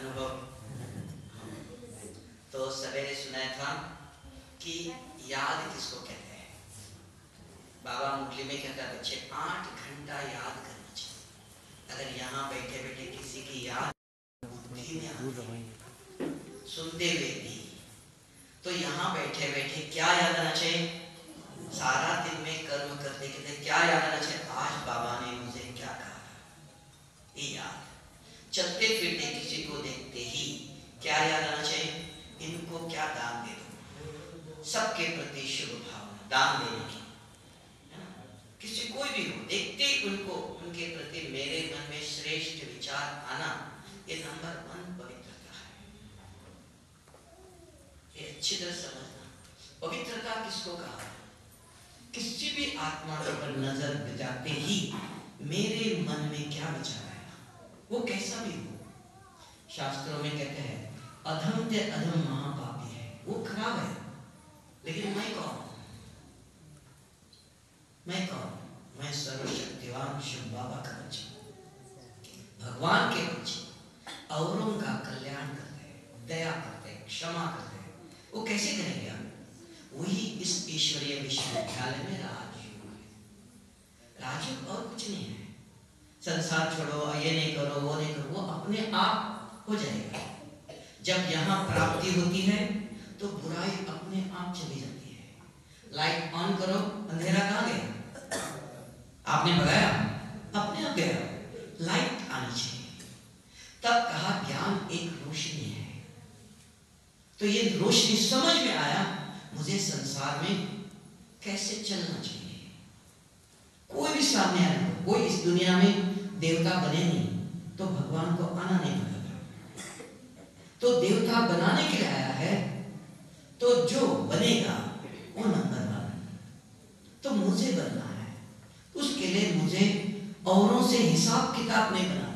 अनुभव। तो सवेरे सुनाया था कि याद किसको कहते हैं। बाबा मुरली में कहता है बच्चे 8 घंटा याद करना चाहिए। अगर यहाँ बैठे बैठे किसी की याद सुनते हुए भी, तो यहाँ बैठे बैठे क्या याद आना चाहिए? सारा दिन में कर्म करते करते क्या याद आना चाहिए? आज बाबा ने मुझे क्या कहा, ये याद। चलते फिरते किसी को देखते ही क्या याद आना चाहिए? इनको क्या दान दे दो। सबके प्रति शुभ भावना, दान देने की, किसी कोई भी हो, देखते ही उनको, उनके प्रति मेरे मन में श्रेष्ठ विचार आना, ये नंबर 1 पवित्रता है। ये अच्छी तरह समझना। पवित्रता किसको कहा है? किसी भी आत्मा पर नजर बजाते ही मेरे मन में क्या विचार आया, वो कैसा भी हो। शास्त्रों में कहते हैं अधम ते अधम महापापी है, वो खराब है, लेकिन मैं कौन? मैं कौन? मैं सर्वशक्तिवान शिव बाबा का बच्चा, भगवान के बच्चे, औरों का कल्याण करते हैं, दया करते हैं, क्षमा करते हैं। वो कैसे करेंगे आप? वही इस ईश्वरीय विश्वविद्यालय में राजयोग है। राजयोग और कुछ नहीं है। संसार छोड़ो, ये नहीं करो, वो नहीं करो, वो अपने आप हो जाएगा। जब यहाँ प्राप्ति होती है तो बुराई अपने आप चली जाती है। लाइट ऑन करो, अंधेरा कहाँ गया? आपने भगाया, अपने आप गया। लाइट आनी चाहिए। तब कहा ज्ञान एक रोशनी है। तो ये रोशनी समझ में आया मुझे संसार में कैसे चलना चाहिए। कोई भी सामने आया, कोई इस दुनिया में देवता बने नहीं तो भगवान को आना नहीं पड़ा था। तो देवता बनाने के लिए आया है, तो जो बनेगा वो नंबर 1। तो मुझे बनना है, उसके लिए मुझे औरों से हिसाब किताब नहीं बनाना।